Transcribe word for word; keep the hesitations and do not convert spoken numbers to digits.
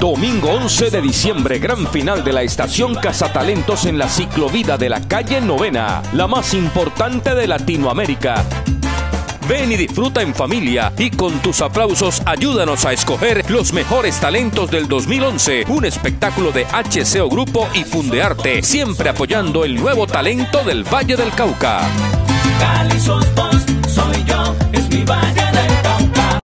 Domingo once de diciembre, gran final de la estación Cazatalentos en la ciclovida de la calle Novena, la más importante de Latinoamérica. Ven y disfruta en familia y con tus aplausos ayúdanos a escoger los mejores talentos del dos mil once. Un espectáculo de H C O Grupo y Fundearte, siempre apoyando el nuevo talento del Valle del Cauca. Cali sos vos, soy yo, es mi valle.